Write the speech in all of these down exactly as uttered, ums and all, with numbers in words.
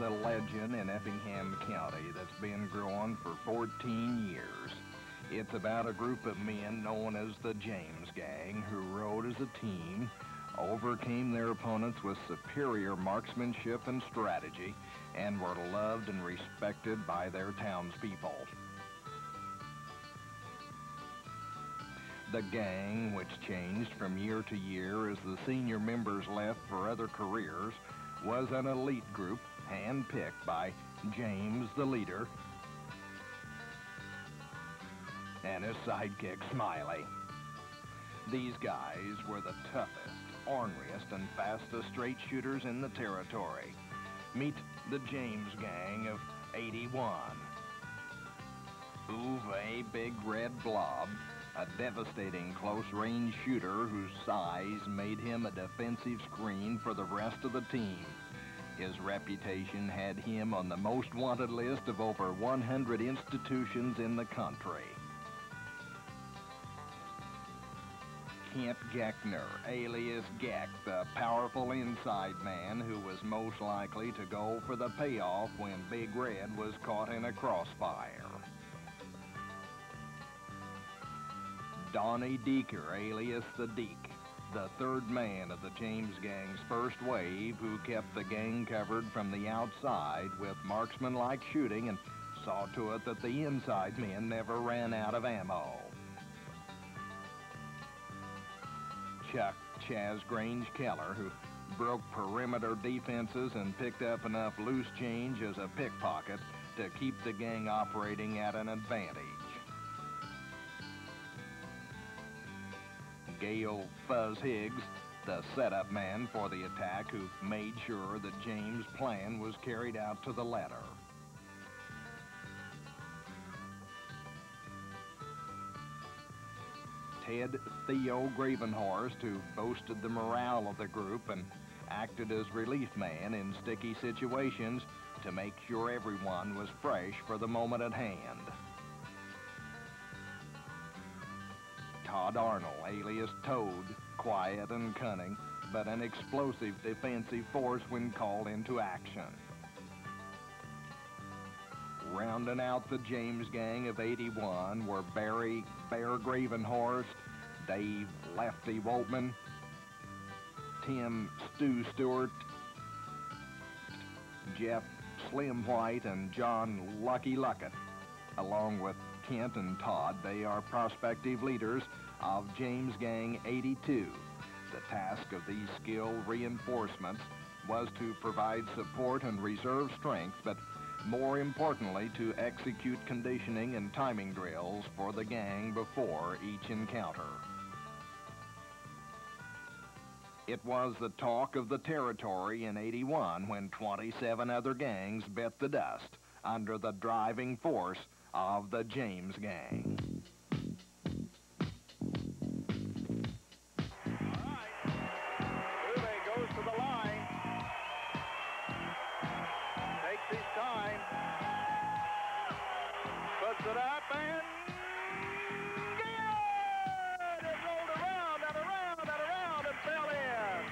a legend in Effingham County that's been growing for fourteen years. It's about a group of men known as the James Gang who rode as a team, overcame their opponents with superior marksmanship and strategy, and were loved and respected by their townspeople. The gang, which changed from year to year as the senior members left for other careers, was an elite group handpicked by James, the leader, and his sidekick, Smiley. These guys were the toughest, orneriest, and fastest straight shooters in the territory. Meet the James Gang of eighty-one. Uwe Big Red Blob, a devastating close-range shooter whose size made him a defensive screen for the rest of the team. His reputation had him on the most wanted list of over one hundred institutions in the country. Kent Geckner, alias Geck, the powerful inside man who was most likely to go for the payoff when Big Red was caught in a crossfire. Donnie Deaker, alias the Deke, the third man of the James Gang's first wave, who kept the gang covered from the outside with marksman-like shooting and saw to it that the inside men never ran out of ammo. Chuck Chaz Grange Keller, who broke perimeter defenses and picked up enough loose change as a pickpocket to keep the gang operating at an advantage. Gale Fuzz Higgs, the setup man for the attack, who made sure that James' plan was carried out to the letter. Ted Theo Gravenhorst, who boasted the morale of the group and acted as relief man in sticky situations to make sure everyone was fresh for the moment at hand. Todd Arnold, alias Toad, quiet and cunning, but an explosive defensive force when called into action. Rounding out the James Gang of eighty-one were Barry Bear Gravenhorst, Dave Lefty Woltman, Tim Stu Stewart, Jeff Slim White, and John Lucky Luckett. Along with Kent and Todd, they are prospective leaders of James Gang eighty-two. The task of these skilled reinforcements was to provide support and reserve strength, but more importantly, to execute conditioning and timing drills for the gang before each encounter. It was the talk of the territory in eighty-one when twenty-seven other gangs bit the dust under the driving force of the James Gang. Puts it up and good! It rolled around and around and around and fell in.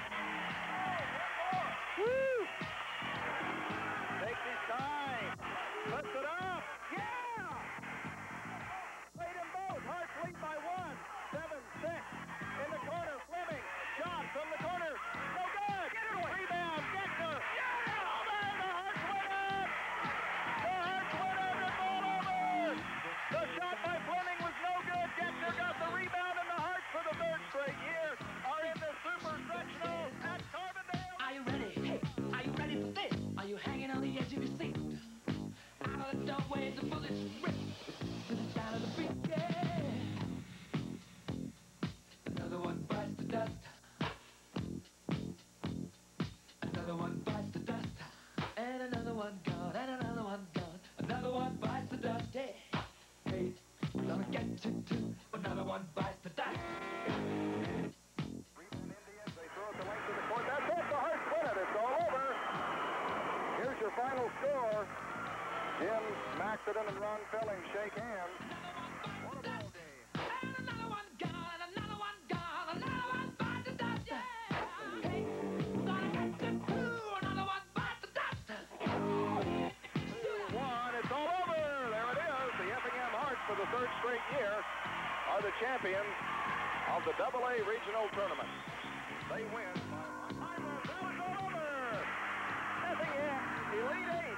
Woo! Takes his time. Puts it up. Yeah! Played them both. Hearts lead by one. Seven, six. In the corner, Fleming. Shot from the corner. No good. Get it away. Rebound. Geckner. Yeah! Oh, man, the Hearts went up. The Hearts went up and ball over. The shot by Fleming was no good. Geckner got the rebound, and the Hearts for the third straight year are in the Super Sectional at Carbondale. Are you ready? Hey, are you ready for this? Are you hanging on the edge of your seat? Out of the doorway, the bullets rip to the sound of the beat. Yeah. Another one bites the dust. Another one bites the dust. And another one gone. And another one gone. Another one bites the dust. Yeah. Hey, we're gonna get you too. Another one bites the dust. Indians, they throw it the length of the court. That's it. The Hearts win it. It's all over. Here's your final score. Jim Maxton and Ron Felling shake hands. What a ball game. And another one gone. Another one gone. Another one bites the dust. Yeah. Hey, we're gonna get you too. Another one bites the dust. straight year, are the champions of the double A regional tournament. They win by one. That was over! Effingham, Elite Eight.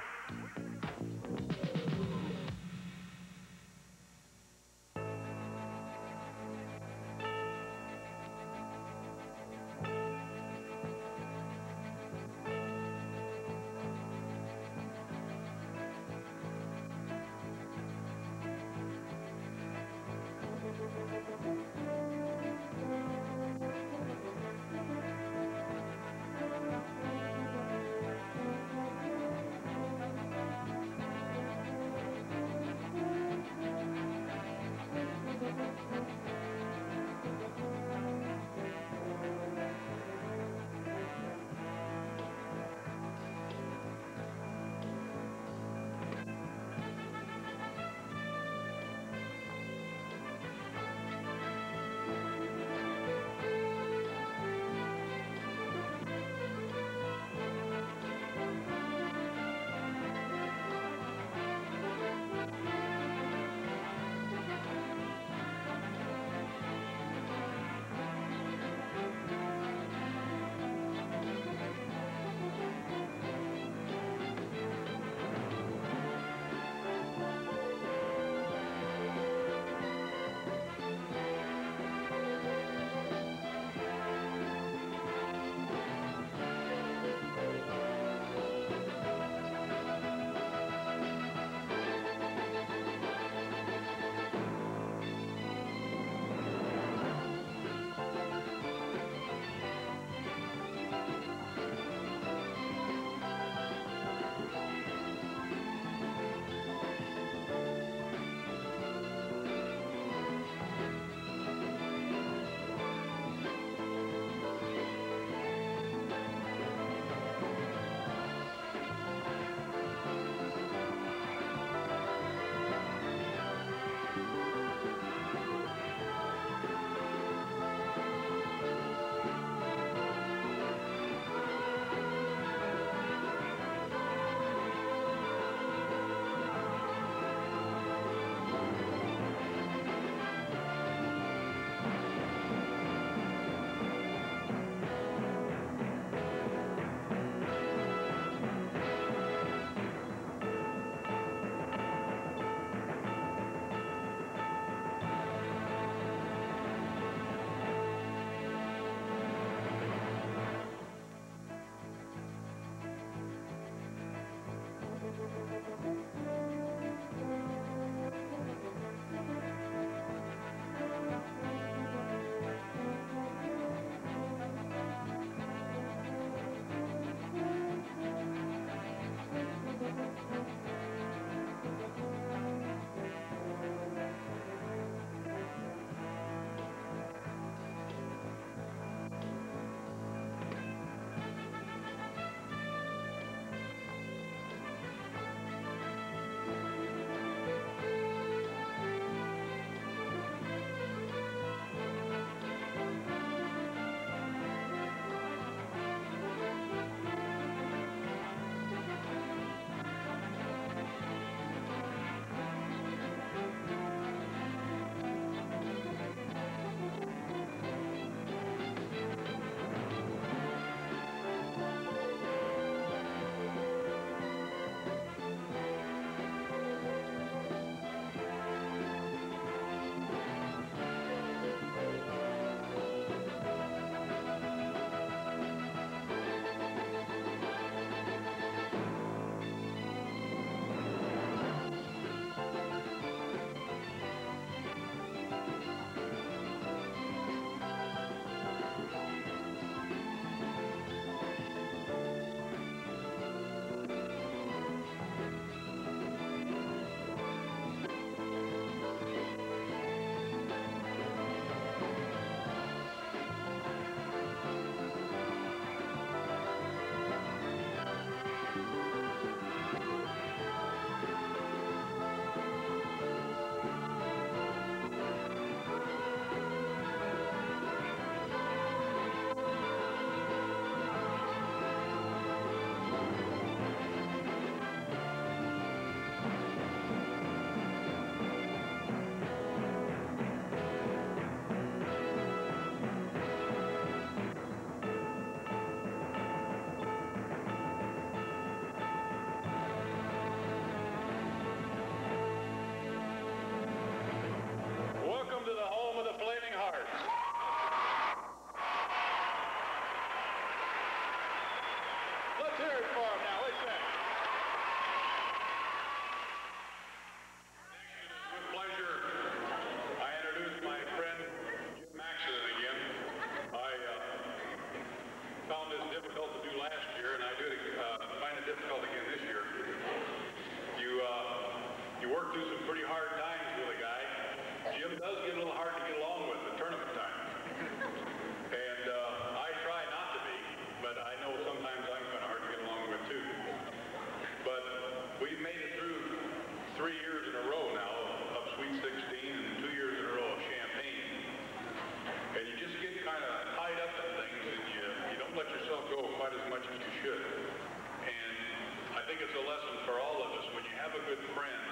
you work through some pretty hard times with a guy. Jim does get a little hard to get along with at tournament time. And uh, I try not to be, but I know sometimes I'm kind of hard to get along with too. But we've made it through three years in a row now of Sweet sixteen and two years in a row of Champagne. And you just get kind of tied up in things and you, you don't let yourself go quite as much as you should. And I think it's a lesson for all of us. When you have a good friend,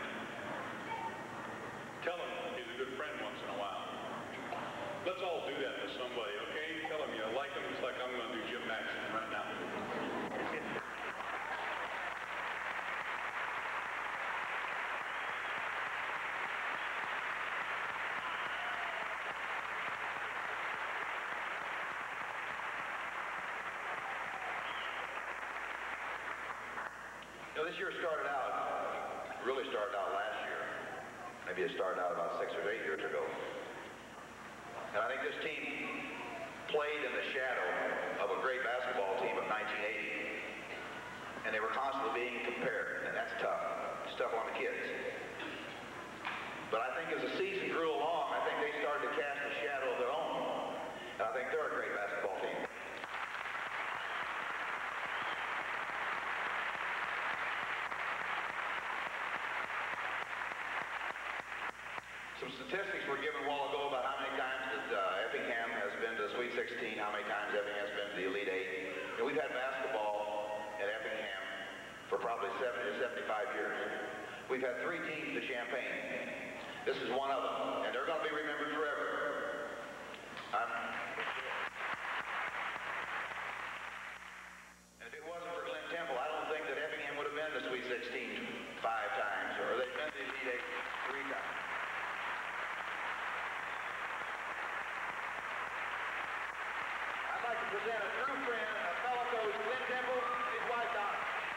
tell him he's a good friend once in a while. Let's all do that to somebody, okay? Tell him you like him just like I'm going to do Jim Maxson right now. You know, this year started out, really started out last year. Maybe it started out about six or eight years ago. And I think this team played in the shadow of a great basketball team of nineteen eighty. And they were constantly being compared, and that's tough. It's tough on the kids. But I think as the season grew along, I think they started to cast a shadow of their own. And I think they're a great basketball team. Some statistics were given a while ago about how many times that uh, Effingham has been to the Sweet sixteen, how many times Effingham has been to the Elite Eight. And we've had basketball at Effingham for probably seventy or seventy-five years. We've had three teams to Champagne. This is one of them, and they're going to be remembered forever. Um, and if it wasn't for Glenn Temple, I don't think that Effingham would have been to the Sweet sixteen five times, or they've been to the Elite Eight three times. I'd like to present a true friend, a fellow coach, Glenn Temple, his wife, Donna.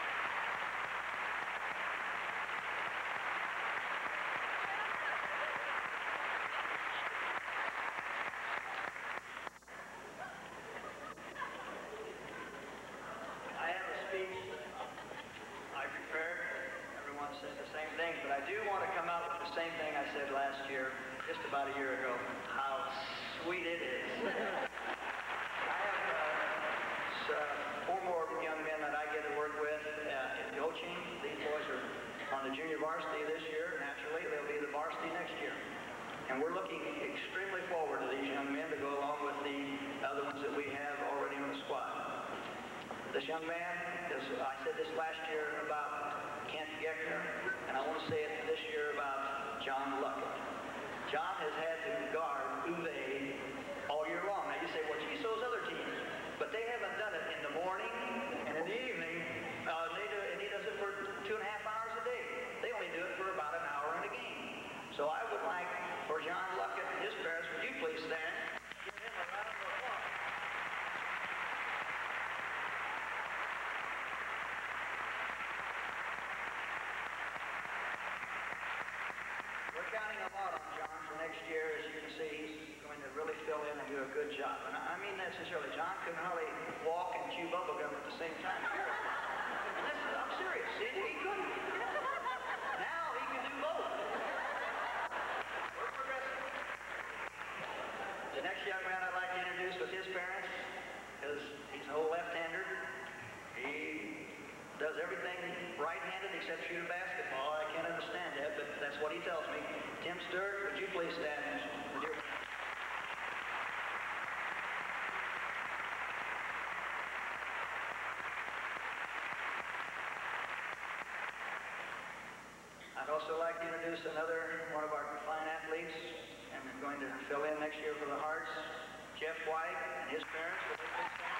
I have a speech I prepared. Everyone said the same thing, but I do want to come out with the same thing I said last year, just about a year ago. How sweet it is. I have uh, s- uh, four more young men that I get to work with uh, in coaching. These boys are on the junior varsity this year. Naturally, they'll be the varsity next year. And we're looking extremely forward to these young men to go along with the other ones that we have already on the squad. This young man, is, I said this last year about Kent Geckner, and I want to say it this year about John Luckett. John has had to guard Uwe all year long. Now you say, well, geez, those other teams. But they haven't done it in the morning and in the evening. Uh, they do, and he does it for two and a half hours a day. They only do it for about an hour in a game. So I would like for John Luckett and his parents, would you please stand? Give him a round of applause. We're counting a lot on John for next year. As you can see, he's going to really fill in and do a good job. And I mean that sincerely. John couldn't hardly walk and chew bubble gum at the same time. And this is, I'm serious. See, he couldn't. Now he can do both. We're progressing. The next young man I'd like to introduce with his parents is he's an old left-hander. He does everything right-handed except shoot a basketball. I can't understand that, but that's what he tells me. Tim Stewart, would you please stand? Would you? I'd also like to introduce another one of our fine athletes, and I'm going to fill in next year for the Hearts, Jeff White and his parents. Would they please stand?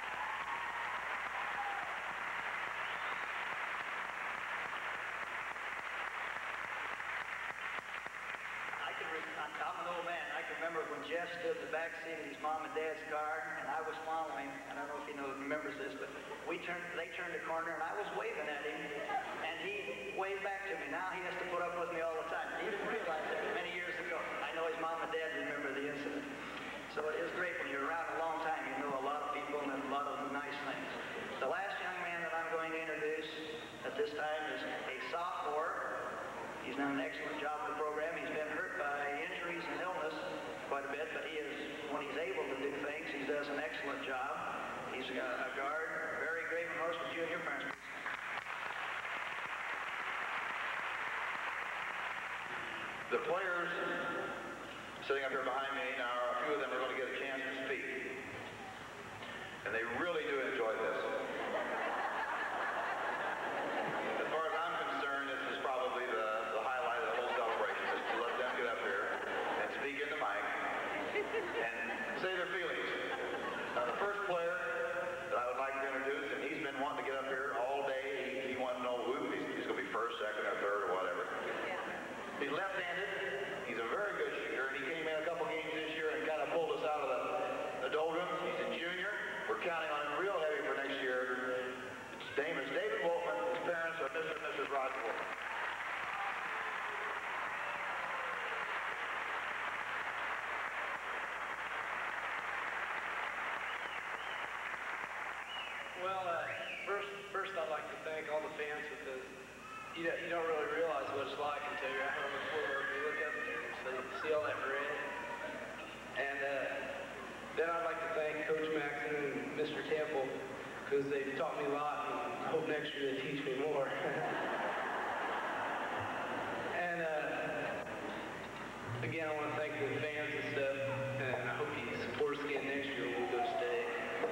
I can re- I'm I'm an old man. I can remember when Jeff stood in the back seat of his mom and dad's car, and I was following. I don't know if he knows, remembers this, but we turned. They turned the corner, and I was waving at him, and he waved back to me. Now he has to put up with me all the time. He didn't realize that many years ago. I know his mom and dad remember the incident. So it is great when you're around a long time. You know a lot of people and a lot of nice things. The last young man that I'm going to introduce at this time is a sophomore. He's now done an excellent job with the program. He's been hurt by injuries and illness quite a bit, but he is, when he's able to do things, he does an excellent job. He's a, a guard, very great horse with junior parents. The players sitting up here behind me now, a few of them are going to get a chance to speak. And they really do enjoy this. As far as I'm concerned, this is probably the, the highlight of the whole celebration, is to let them get up here and speak in the mic and say their feelings. Now, the first player that I would like to introduce, and he's been wanting to get up here all day. He, he wanted to know who he's, he's going to be first, second, or third, or whatever. He's left-handed. He's a very good shooter, and he came in a couple games this year and kind of pulled us out of the, the doldrums. He's a junior. We're counting on him real heavy for next year. His name is David Wolfman. His parents are Mister and Missus Roger Wolfman. Well, uh, first, first I'd like to thank all the fans because you don't, you don't really realize what it's like until you're out on the floor. You look up there and see, see all that red. And uh, then I'd like to thank Coach Maxon and Mister Temple because they've taught me a lot, and I hope next year they teach me more. And uh, again, I want to thank the fans and stuff, and I hope you support us again next year. We'll go state.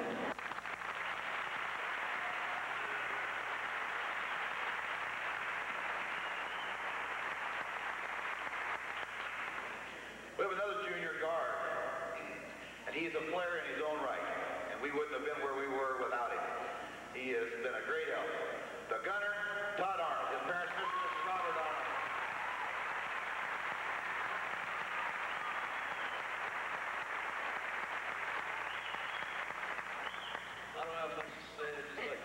We have another junior guard, and he's a player in his own right, and we wouldn't have been where we were without him. He has been a great help. The gunner, Todd Arnold, his parents, Mister and Missus Robert Arnold. I don't have much to say. Just like,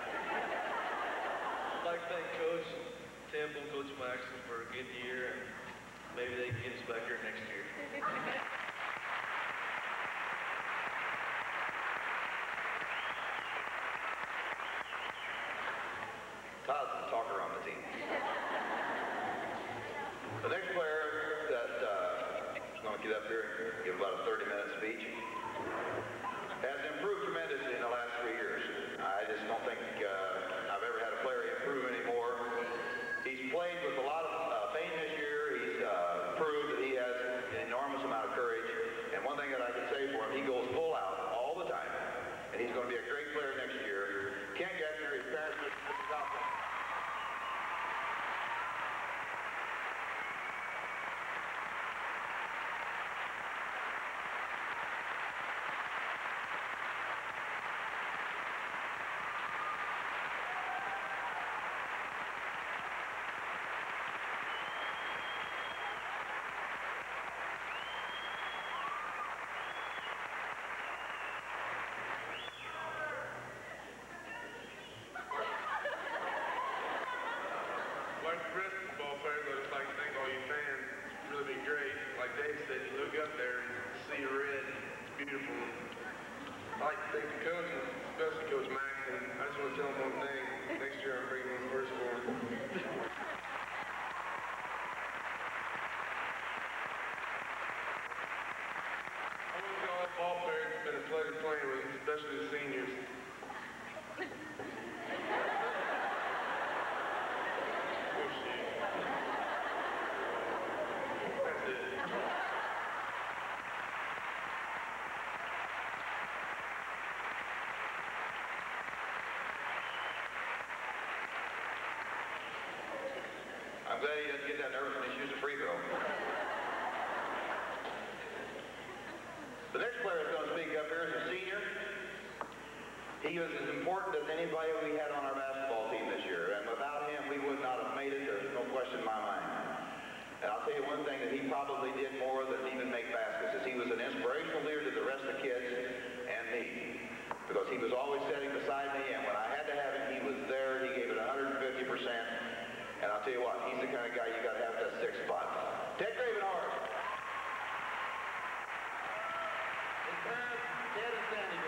I'd like to thank Coach Temple, Coach Maxon for a good year, and maybe they can get us back here next year. Todd's the talker on the team. The next player that uh, is going to get up here and give about a thirty minute speech has improved tremendously in the last three years. I just don't think uh, I've ever had a player improve anymore. He's played with a lot of uh, pain this year. He's uh, proved that he has an enormous amount of courage. And one thing that I can say for him, he goes full out all the time. And he's going to be a great player next year. Ken Gessner, his parents, Mister and Missus Alpha. Like the rest of the ball players, I just like to thank all you fans. It's really been great. Like Dave said, you look up there and see a red. It's beautiful. I like to thank the coaches, especially Coach Maxon. I just want to tell him one thing. Next year I'm bringing him first for him. I want to tell all ball players it's been a pleasure playing with them, especially the seniors. I'm glad he doesn't get that nervous when he shoots a free throw. The next player that's going to speak up here is a senior. He was as important as anybody we had on our basketball team this year, and without him, we would not have made it. There's no question in my mind. And I'll tell you one thing that he probably did more than even make baskets, is he was an inspirational leader to the rest of the kids and me, because he was always sitting beside me, and when I had to have him, he was there. He gave it one hundred fifty percent. And I'll tell you what, he's the kind of guy you got to have that sixth spot. Ted Gravenhorst. His parents, Ted and Sandy.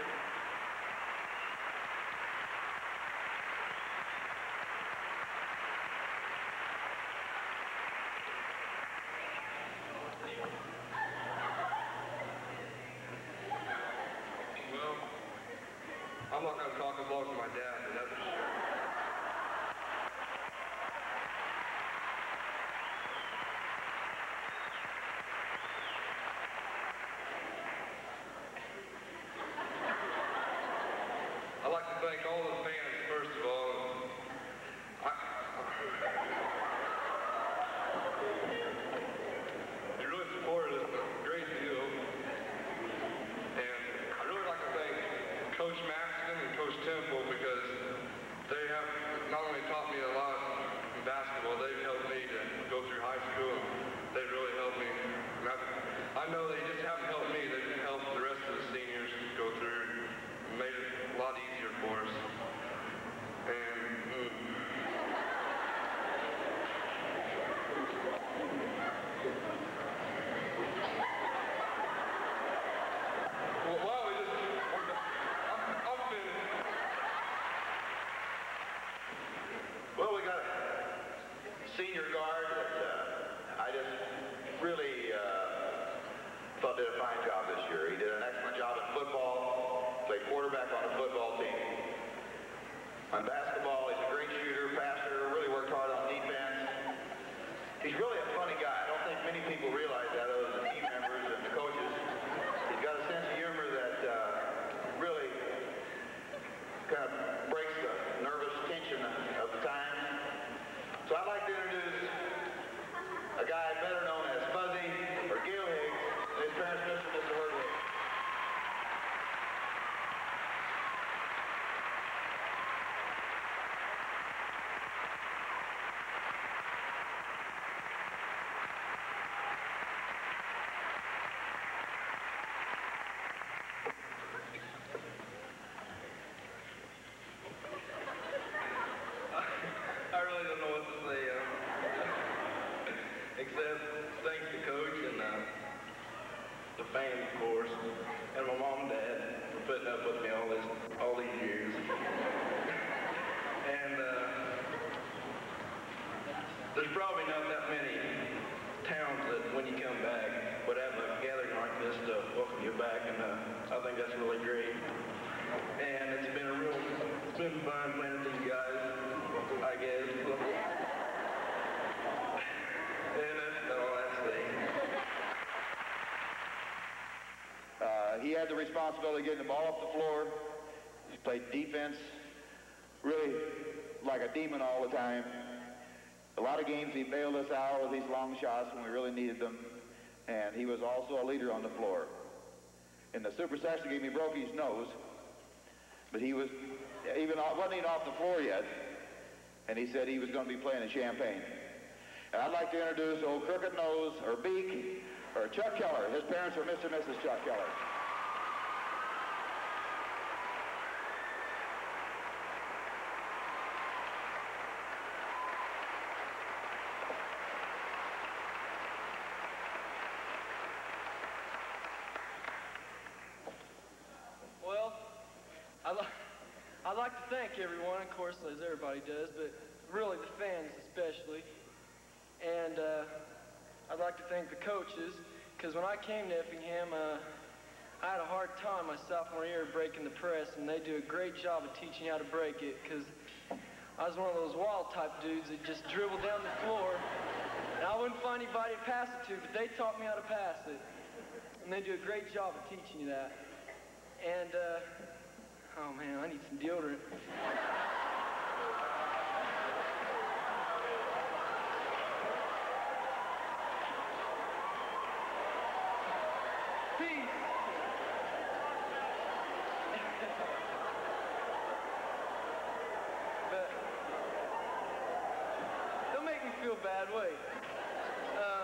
belongs to my dad, but that's for sure. I'd like to thank all the fans, first of all. I, you really supported us a great deal. And I'd really like to thank Coach Maxton and Coach Temple because they have not only taught me a lot in basketball, they've helped me to go through high school. They really helped me. And I, I know they just haven't helped me, they've helped the rest of the seniors go through and made it a lot easier for us. And mm, well, why don't we just, I'm, I'm finished. Well, we got a senior guard that uh, I just really uh, thought did a fine job this year. He did an excellent job at football, played quarterback on the football team. On basketball, he's a great shooter, passer, really worked hard on defense. He's really a funny guy. I don't think many people realize that other than the team members and the coaches. He's got a sense of humor that uh, really kind of breaks the nervous tension of the time. So I'd like to introduce a guy better known as Fuzzy or Gil Higgs, and his parents, Mister and Missus Hurd Higgs. I really don't know what to say, um, except thanks to Coach and uh, the fans, of course, and my mom and dad for putting up with me all this, all these years. And uh, there's probably not that many towns that, when you come back, would have a gathering like this to welcome you back, and uh, I think that's really great. And it's been a real, it's been fun playing with these guys, I guess. And that's all I say. Uh, he had the responsibility of getting the ball off the floor. He played defense really like a demon all the time. A lot of games he bailed us out with these long shots when we really needed them. And he was also a leader on the floor. In the super section game, he broke his nose. But he was even wasn't even off the floor yet. And he said he was going to be playing in Champaign. And I'd like to introduce old Crooked Nose, or Beak, or Chuck Keller. His parents are Mister and Missus Chuck Keller. Well, I'd, li I'd like to thank everyone, of course, as everybody does, but really the fans especially. And uh, I'd like to thank the coaches, because when I came to Effingham, uh, I had a hard time my sophomore year breaking the press, and they do a great job of teaching you how to break it, because I was one of those wild type dudes that just dribbled down the floor, and I wouldn't find anybody to pass it to, but they taught me how to pass it. And they do a great job of teaching you that. And, uh, oh man, I need some deodorant. Peace. But don't make me feel bad, wait. Um,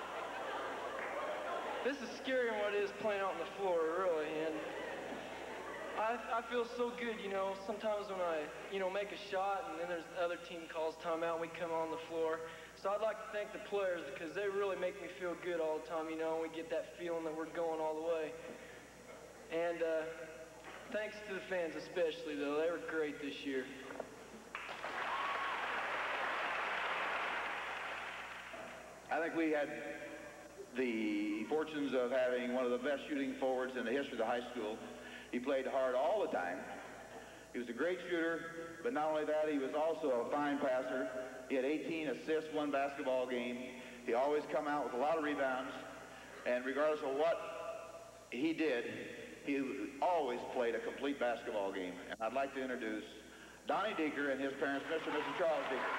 this is scarier than what it is playing out on the floor, really, and I, I feel so good, you know, sometimes when I, you know, make a shot and then there's the other team calls timeout and we come on the floor. So I'd like to thank the players because they really make me feel good all the time, you know, and we get that feeling that we're going all the way. And uh, thanks to the fans especially, though. They were great this year. I think we had the fortunes of having one of the best shooting forwards in the history of the high school. He played hard all the time, He was a great shooter, but not only that, he was also a fine passer. He had eighteen assists one basketball game. He always come out with a lot of rebounds, and regardless of what he did, he always played a complete basketball game. And I'd like to introduce Donnie Deeker and his parents, Mister and Missus Charles Deeker.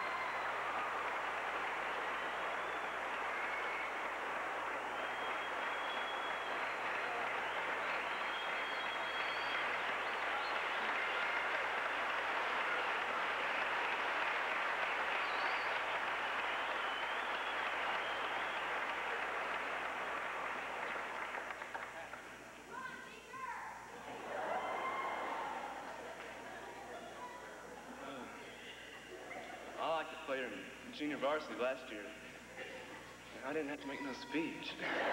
I like to play in junior varsity last year. I didn't have to make no speech.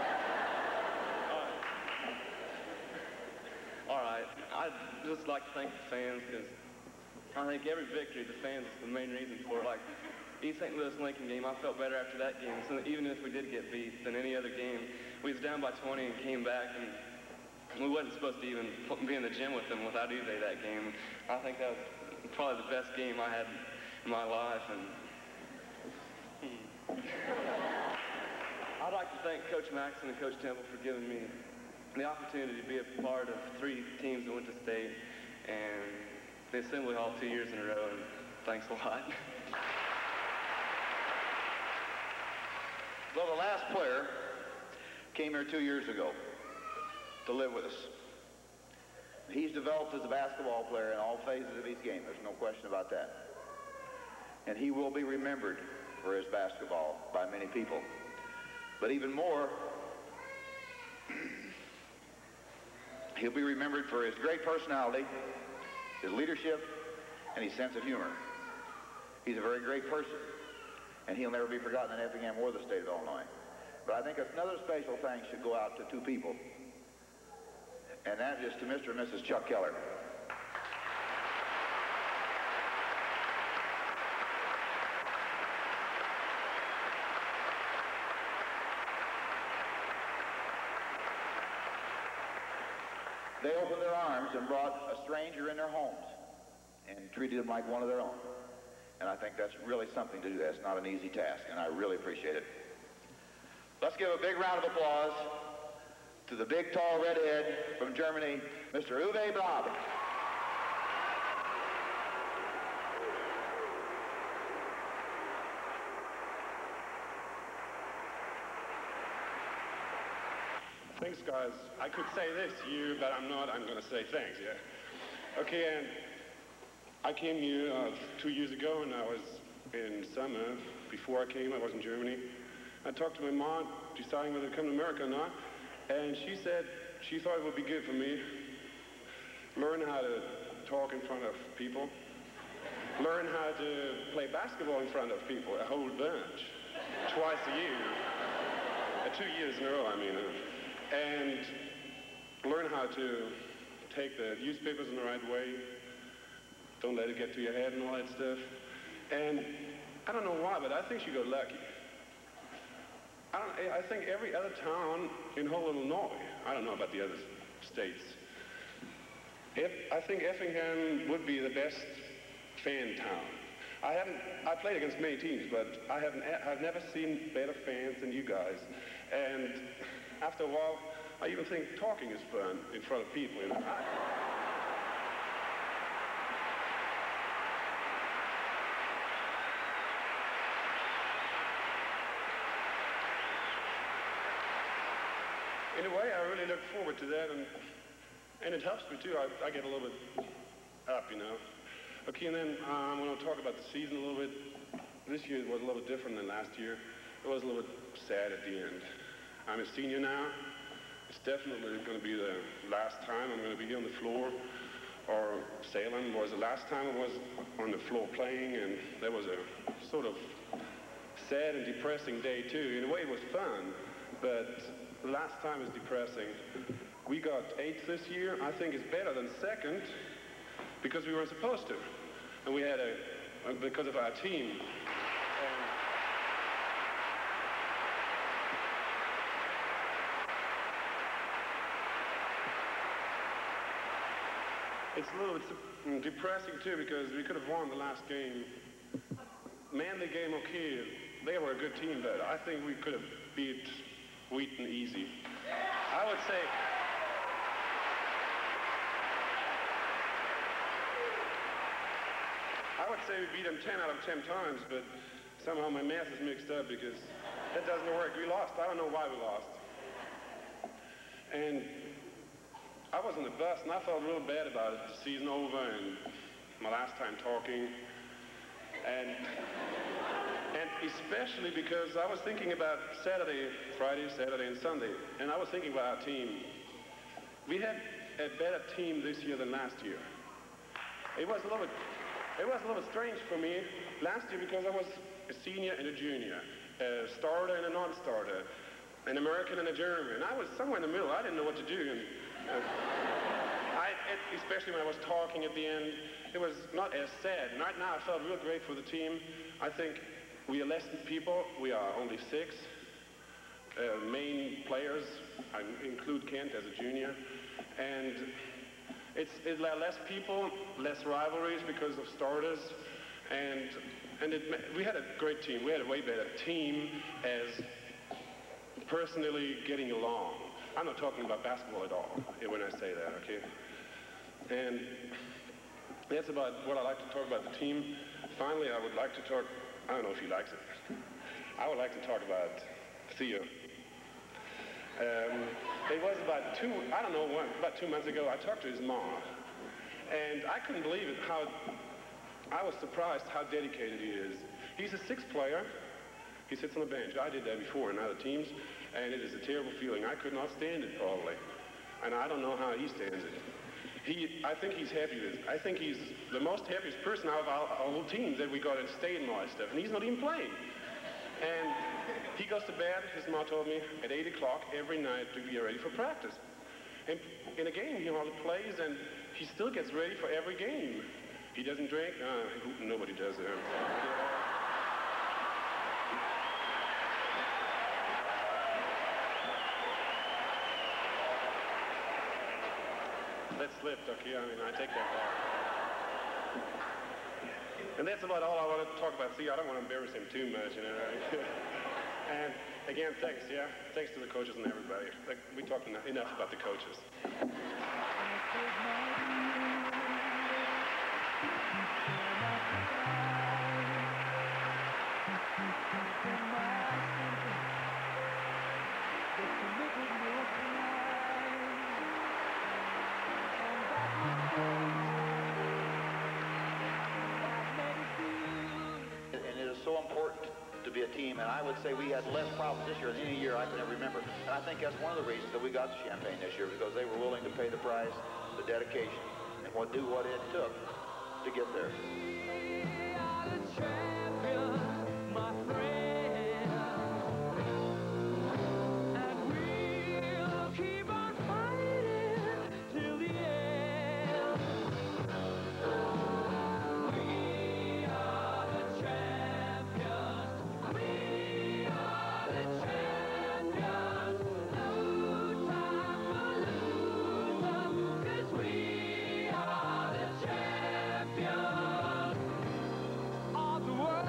All right. I'd just like to thank the fans, because I think every victory, the fans is the main reason for it. Like, East Saint Louis Lincoln game, I felt better after that game. So even if we did get beat than any other game, we was down by twenty and came back, and we wasn't supposed to even be in the gym with them without E J that game. I think that was probably the best game I had in my life. And I'd like to thank Coach Maxson and Coach Temple for giving me the opportunity to be a part of three teams that went to state and the Assembly Hall two years in a row, and thanks a lot. Well, the last player came here two years ago to live with us. He's developed as a basketball player in all phases of his game. There's no question about that. And he will be remembered for his basketball by many people. But even more, he'll be remembered for his great personality, his leadership, and his sense of humor. He's a very great person, and he'll never be forgotten in Effingham or the state of Illinois. But I think another special thanks should go out to two people, and that is to Mister and Missus Chuck Keller. They opened their arms and brought a stranger in their homes and treated him like one of their own. And I think that's really something to do. That's not an easy task, and I really appreciate it. Let's give a big round of applause to the big, tall redhead from Germany, Mister Uwe Blab. Thanks, guys. I could say this to you, but I'm not. I'm going to say thanks, yeah? Okay, and I came here uh, two years ago, and I was in summer. Before I came, I was in Germany. I talked to my mom, deciding whether to come to America or not, and she said she thought it would be good for me. Learn how to talk in front of people. Learn how to play basketball in front of people, a whole bunch, twice a year. Uh, two years in a row, I mean. Uh, and learn how to take the newspapers in the right way. Don't let it get to your head and all that stuff. And I don't know why, but I think she got lucky. I, don't, I think every other town in whole Illinois, I don't know about the other states, if, I think Effingham would be the best fan town. I haven't, I played against many teams, but I haven't, I've never seen better fans than you guys. And after a while, I even think talking is fun in front of people, you know. I, in a way, I really look forward to that, and and it helps me too. I, I get a little bit up, you know. Okay, and then um, I want to talk about the season a little bit. This year was a little different than last year. It was a little bit sad at the end. I'm a senior now. It's definitely going to be the last time I'm going to be here on the floor. Or Salem was the last time I was on the floor playing, and that was a sort of sad and depressing day too. In a way, it was fun, but the last time is depressing. We got eighth this year. I think it's better than second because we weren't supposed to, and we had a because of our team. And it's a little bit depressing too because we could have won the last game. Manly game, okay, they were a good team, but I think we could have beat Wheaton easy. I would say, I would say we beat them ten out of ten times, but somehow my math is mixed up because that doesn't work. We lost. I don't know why we lost. And I was on the bus, and I felt real bad about it. The season over, and my last time talking. And, and especially because I was thinking about Saturday, Friday, Saturday, and Sunday. And I was thinking about our team. We had a better team this year than last year. It was a little bit, it was a little bit strange for me last year because I was a senior and a junior, a starter and a non-starter, an American and a German. And I was somewhere in the middle. I didn't know what to do. And, uh, I, especially when I was talking at the end, it was not as sad. And right now I felt real great for the team. I think we are less people. We are only six uh, main players. I include Kent as a junior. And it's, it's less people, less rivalries because of starters. And, and it, we had a great team. We had a way better team as personally getting along. I'm not talking about basketball at all when I say that, okay? And that's about what I like to talk about the team. Finally, I would like to talk, I don't know if he likes it. I would like to talk about Theo. Um, it was about two, I don't know, one, about two months ago, I talked to his mom. And I couldn't believe it, how, I was surprised how dedicated he is. He's a sixth player. He sits on the bench. I did that before in other teams, and it is a terrible feeling. I could not stand it, probably. And I don't know how he stands it. He, I think he's happy with it. I think he's the most happiest person out of our, our whole team that we got in state and all that stuff, and he's not even playing. And he goes to bed, his mom told me, at eight o'clock every night to be ready for practice. And in a game, he hardly plays, and he still gets ready for every game. He doesn't drink? Uh, nobody does that. That slipped, okay, I mean, I take that back. And that's about all I want to talk about. See, I don't want to embarrass him too much, you know. And again, thanks, yeah? Thanks to the coaches and everybody. Like, we talked enough, enough about the coaches. And it is so important to be a team, and I would say we had less problems this year than any year I can ever remember. And I think that's one of the reasons that we got the Champagne this year, because they were willing to pay the price, the dedication, and what, do what it took to get there. We are the champions, my friend, and we'll keep on fighting till the end. We are the champions, we are the champions. No time for losing, 'cause we are the champions of the world.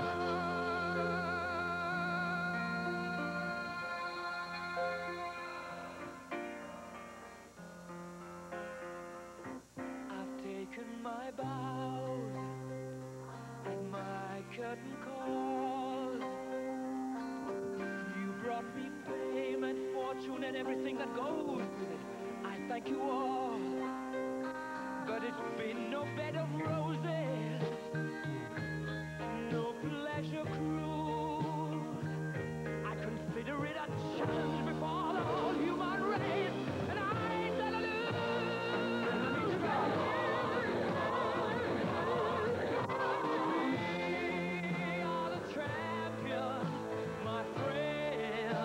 I've taken my bows and my curtain calls. You brought me fame and fortune and everything that goes with it. I thank you all, but it's been no bed of roses, no pleasure cruise. I consider it a challenge before the whole human race, and I ain't gonna lose. We are the champions, my friend,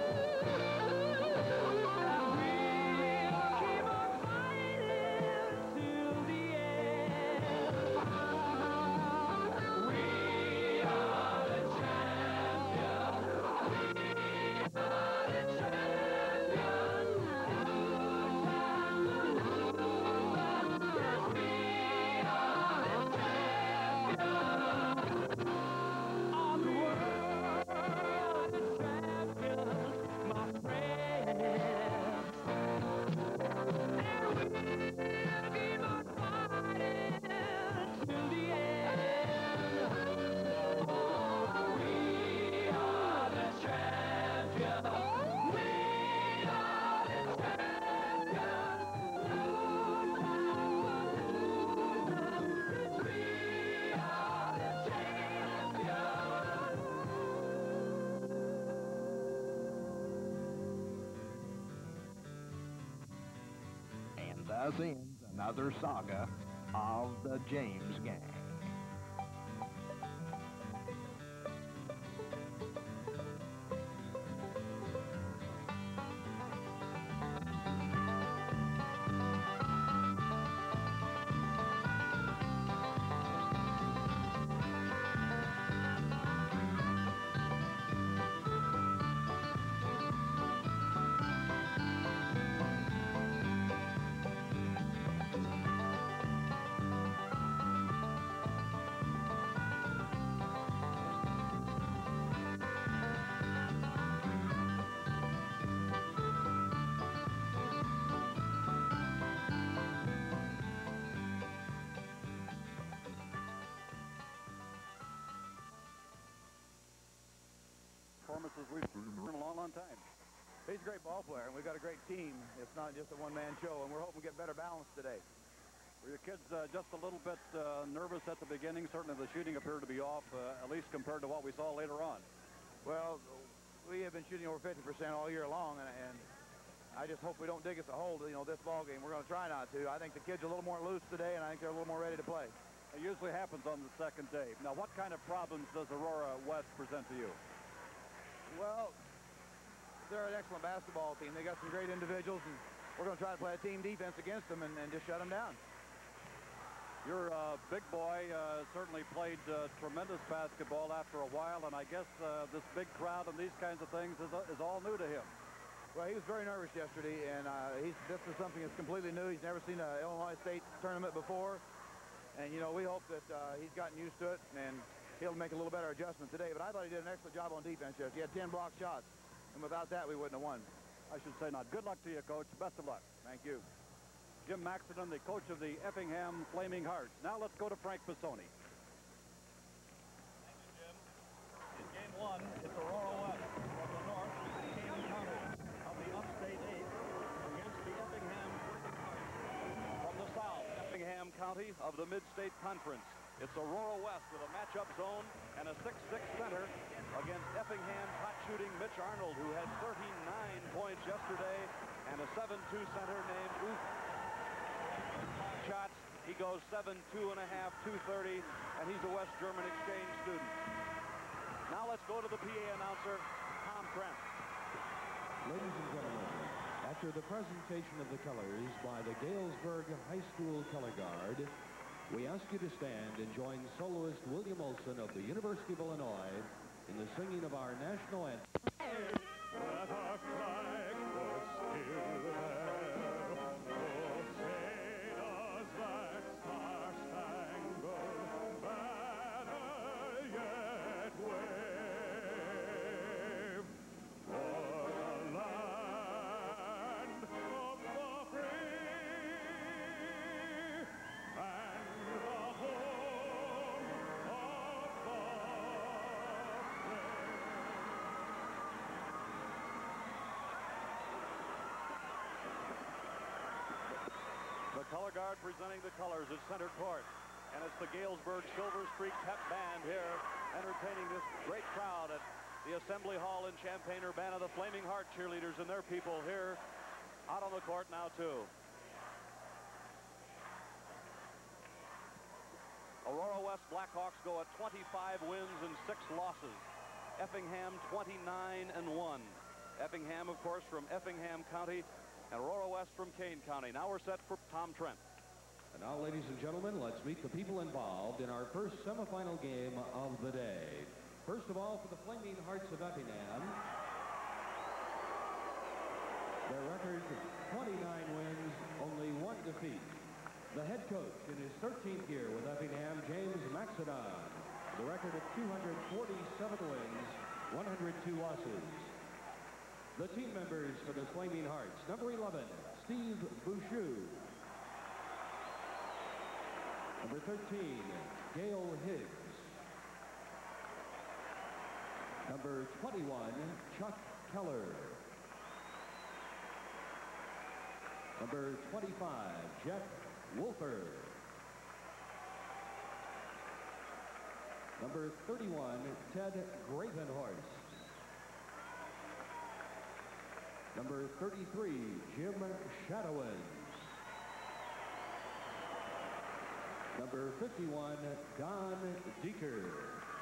and we'll keep on fighting till the end. And thus ends another saga of the James Gang. Performances we've seen in a long, long time. He's a great ball player, and we've got a great team. It's not just a one-man show, and we're hoping to get better balance today. Were your kids uh, just a little bit uh, nervous at the beginning? Certainly the shooting appeared to be off, uh, at least compared to what we saw later on. Well, we have been shooting over fifty percent all year long, and, and I just hope we don't dig us a hole, you know, this ball game. We're going to try not to. I think the kids are a little more loose today, and I think they're a little more ready to play. It usually happens on the second day. Now, what kind of problems does Aurora West present to you? Well, they're an excellent basketball team. They got some great individuals, and we're going to try to play a team defense against them and, and just shut them down. Your uh, big boy uh, certainly played uh, tremendous basketball after a while, and I guess uh, this big crowd and these kinds of things is, uh, is all new to him. Well, he was very nervous yesterday, and uh, he's, this is something that's completely new. He's never seen an Illinois State tournament before, and, you know, we hope that uh, he's gotten used to it, and he'll make a little better adjustment today. But I thought he did an excellent job on defense yesterday. He had ten block shots, and without that, we wouldn't have won. I should say not. Good luck to you, Coach. Best of luck. Thank you. Jim Maxton, the coach of the Effingham Flaming Hearts. Now let's go to Frank Pisoni. Thank you, Jim. In game one, it's Aurora West from the north, Kane County of the upstate eighth against the Effingham Flaming Hearts. From the south, Effingham County of the Mid-State Conference. It's Aurora West with a matchup zone and a six six center against Effingham hot-shooting Mitch Arnold, who had thirty-nine points yesterday, and a seven two center named Oof. Shots, he goes seven two and a half, two thirty, and he's a West German exchange student. Now let's go to the P A announcer, Tom Trent. Ladies and gentlemen, after the presentation of the colors by the Galesburg High School Color Guard, we ask you to stand and join soloist William Olson of the University of Illinois in the singing of our national anthem. That our flag was still there, oh, say does that star-spangled banner yet wave o'er the land of the free and the home of the brave. The color guard presenting the colors at center court. And it's the Galesburg Silver Streak Pep Band here entertaining this great crowd at the Assembly Hall in Champaign-Urbana. The Flaming Heart cheerleaders and their people here out on the court now, too. Aurora West Blackhawks go at twenty-five wins and six losses. Effingham twenty-nine and one. Effingham, of course, from Effingham County, and Aurora West from Kane County. Now we're set for Tom Trent. And now, ladies and gentlemen, let's meet the people involved in our first semifinal game of the day. First of all, for the Flaming Hearts of Effingham, their record, twenty-nine wins, only one defeat. The head coach in his thirteenth year with Effingham, James Maxton, the record of two hundred forty-seven wins, one hundred two losses. The team members for the Flaming Hearts, number eleven, Steve Bouchou. Number thirteen, Gail Higgs. Number twenty-one, Chuck Keller. Number twenty-five, Jeff Wolfer. Number thirty-one, Ted Gravenhorst. Number thirty-three, Jim Shadowins. Number fifty-one, Don Deeker.